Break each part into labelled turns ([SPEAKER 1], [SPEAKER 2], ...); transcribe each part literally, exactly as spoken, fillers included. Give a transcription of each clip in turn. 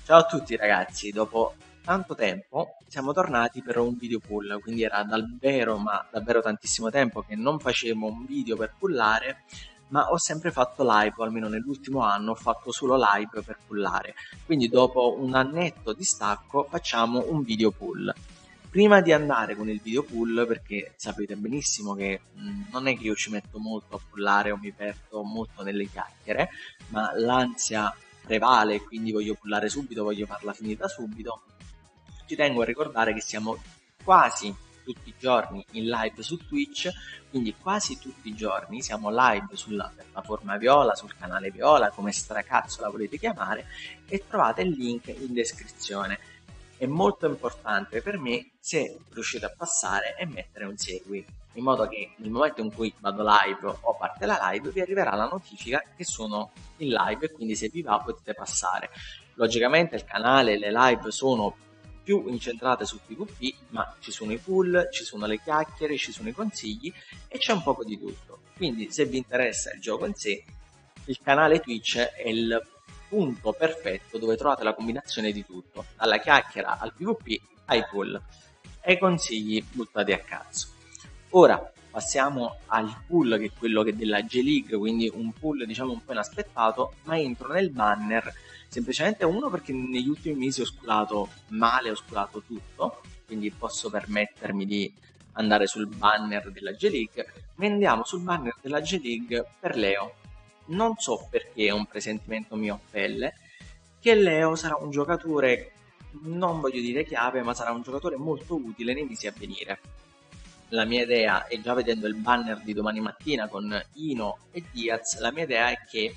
[SPEAKER 1] Ciao a tutti ragazzi, dopo tanto tempo siamo tornati per un video pull, quindi era davvero, ma davvero tantissimo tempo che non facevo un video per pullare, ma ho sempre fatto live, o almeno nell'ultimo anno ho fatto solo live per pullare, quindi dopo un annetto di stacco facciamo un video pull. Prima di andare con il video pull, perché sapete benissimo che mh, non è che io ci metto molto a pullare o mi perdo molto nelle chiacchiere, ma l'ansia prevale, quindi voglio pullare subito, voglio farla finita subito. Ci tengo a ricordare che siamo quasi tutti i giorni in live su Twitch, quindi quasi tutti i giorni siamo live sulla piattaforma Viola, sul canale Viola, come stracazzo la volete chiamare, e trovate il link in descrizione. È molto importante per me se riuscite a passare e mettere un segui, in modo che nel momento in cui vado live o parte la live vi arriverà la notifica che sono in live e quindi se vi va potete passare. Logicamente il canale e le live sono più incentrate su PvP, ma ci sono i pull, ci sono le chiacchiere, ci sono i consigli e c'è un poco di tutto. Quindi se vi interessa il gioco in sé, il canale Twitch è il punto perfetto dove trovate la combinazione di tutto, dalla chiacchiera al PvP ai pull e ai consigli buttati a cazzo. Ora passiamo al pull, che è quello che della J-League, quindi un pull diciamo un po' inaspettato, ma entro nel banner semplicemente uno perché negli ultimi mesi ho sculato male, ho sculato tutto, quindi posso permettermi di andare sul banner della J-League, ma andiamo sul banner della J-League per Leo. Non so perché è un presentimento mio a pelle che Leo sarà un giocatore, non voglio dire chiave, ma sarà un giocatore molto utile nei mesi a venire. La mia idea, e già vedendo il banner di domani mattina con Ino e Diaz, la mia idea è che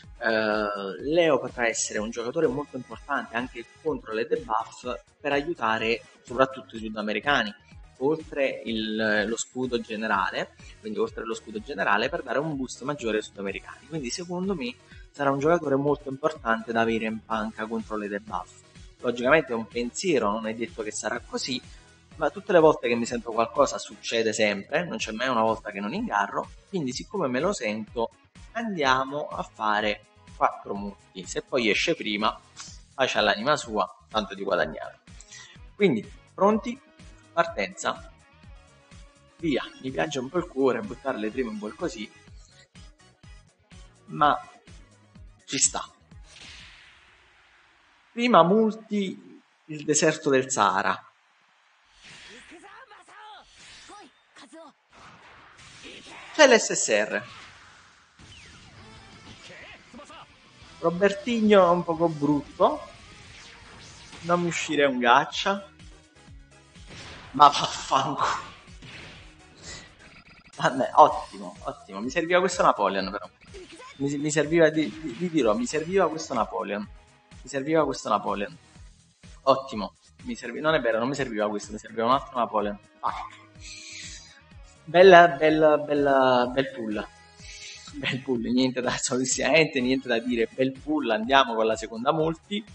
[SPEAKER 1] eh, Leo potrà essere un giocatore molto importante anche contro le debuff per aiutare soprattutto i sudamericani, oltre il, lo scudo generale, quindi oltre lo scudo generale per dare un boost maggiore ai sudamericani. Quindi secondo me sarà un giocatore molto importante da avere in panca contro le debuff. Logicamente è un pensiero, non è detto che sarà così, ma tutte le volte che mi sento qualcosa succede sempre, non c'è mai una volta che non ingarro, quindi siccome me lo sento andiamo a fare quattro multi, se poi esce prima pace all'anima sua, tanto di guadagnare. Quindi pronti? Partenza, via. Mi piace un po' il cuore buttare le prime un po' così, ma ci sta. Prima multi il deserto del Sahara. C'è l'S S R. Robertinho è un poco brutto. Non mi uscire un gaccia. Ma vaffanculo. Vabbè, ottimo, ottimo. Mi serviva questo Napoleon però. Mi, mi serviva, di, di, vi dirò, mi serviva questo Napoleon. Mi serviva questo Napoleon. Ottimo. Mi servi, non è vero, non mi serviva questo, mi serviva un altro Napoleon. Ah. Bella, bella, bella, bel pull. Bel pull, niente da solitamente, niente da dire. Bel pull, andiamo con la seconda multi.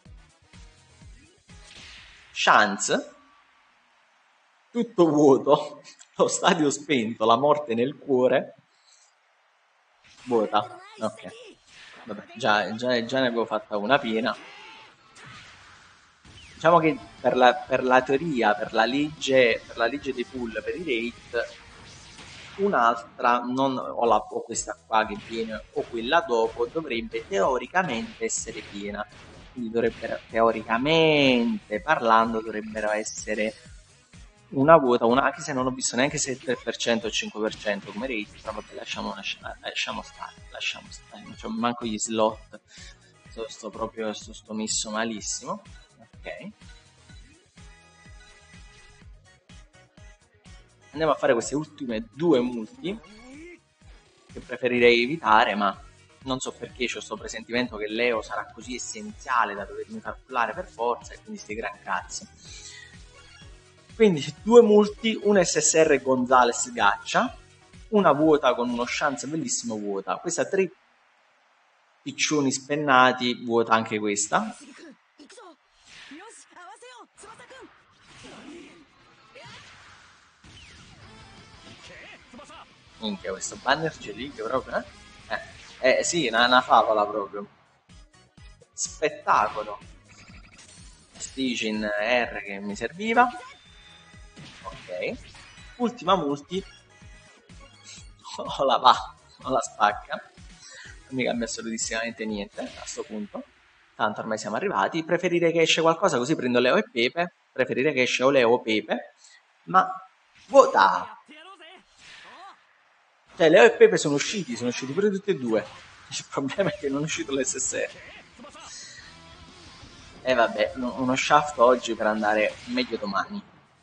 [SPEAKER 1] Chance. Tutto vuoto. Lo stadio spento, la morte nel cuore. Vuota. Ok. Vabbè, già, già, già ne avevo fatta una piena. Diciamo che per la, per la teoria, per la legge, per la legge dei pull, per i rate, un'altra, non, o, la, o questa qua che viene o quella dopo, dovrebbe teoricamente essere piena. Quindi dovrebbero, teoricamente parlando, dovrebbero essere una vuota, una, anche se non ho visto neanche se tre per cento o cinque per cento come rate, però vabbè, lasciamo, lasciamo, lasciamo stare, lasciamo stare, non c'ho manco gli slot, sto, sto proprio, sto, sto messo malissimo, ok. Andiamo a fare queste ultime due multi, che preferirei evitare, ma non so perché c'ho questo presentimento che Leo sarà così essenziale da dovermi far pullare per forza, e quindi sti gran cazzo. Quindi due multi, un S S R Gonzales Gaccia, una vuota con uno chance bellissimo vuota. Questa tre piccioni spennati, vuota anche questa. Minchia, questo banner J-League proprio, eh? Eh, eh sì, una, una favola proprio. Spettacolo. prestige in R che mi serviva. Ok. Ultima multi. O la va o la spacca. Non mi cambia assolutissimamente niente a sto punto. Tanto ormai siamo arrivati. Preferirei che esce qualcosa così prendo Leo e Pepe. Preferirei che esce o Leo o Pepe. Ma vota! Cioè Leo e Pepe sono usciti, sono usciti pure tutti e due. Il problema è che non è uscito l'S S R. E vabbè, uno uno shaft oggi per andare meglio domani.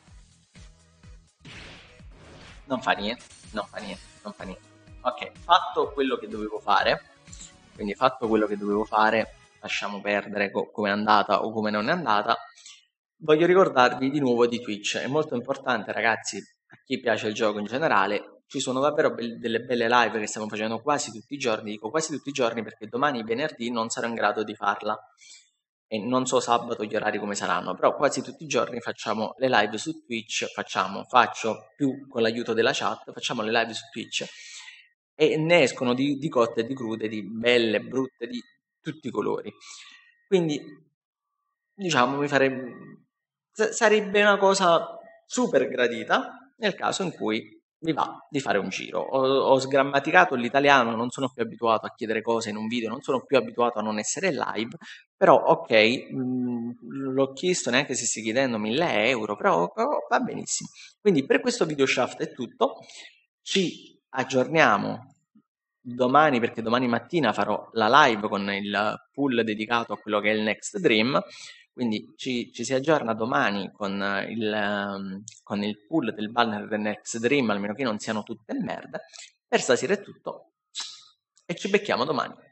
[SPEAKER 1] Non fa niente, non fa niente, non fa niente. Ok, fatto quello che dovevo fare, quindi fatto quello che dovevo fare, lasciamo perdere co- come è andata o come non è andata. Voglio ricordarvi di nuovo di Twitch, è molto importante ragazzi, a chi piace il gioco in generale, ci sono davvero be- delle belle live che stiamo facendo quasi tutti i giorni, dico quasi tutti i giorni perché domani venerdì non sarò in grado di farla e non so sabato gli orari come saranno, però quasi tutti i giorni facciamo le live su Twitch, facciamo, faccio più con l'aiuto della chat, facciamo le live su Twitch e ne escono di, di cotte e di crude, di belle, brutte, di tutti i colori. Quindi, diciamo, mi farebbe, sa- sarebbe una cosa super gradita nel caso in cui mi va di fare un giro. Ho, ho sgrammaticato l'italiano, non sono più abituato a chiedere cose in un video, non sono più abituato a non essere live, però ok, mh, l'ho chiesto neanche se stai chiedendo mille euro, però oh, va benissimo. Quindi per questo video shaft è tutto, ci aggiorniamo domani perché domani mattina farò la live con il pool dedicato a quello che è il Next Dream, quindi ci, ci si aggiorna domani con il, ehm, con il pool del banner del Next Dream, almeno che non siano tutte merda. Per stasera è tutto e ci becchiamo domani.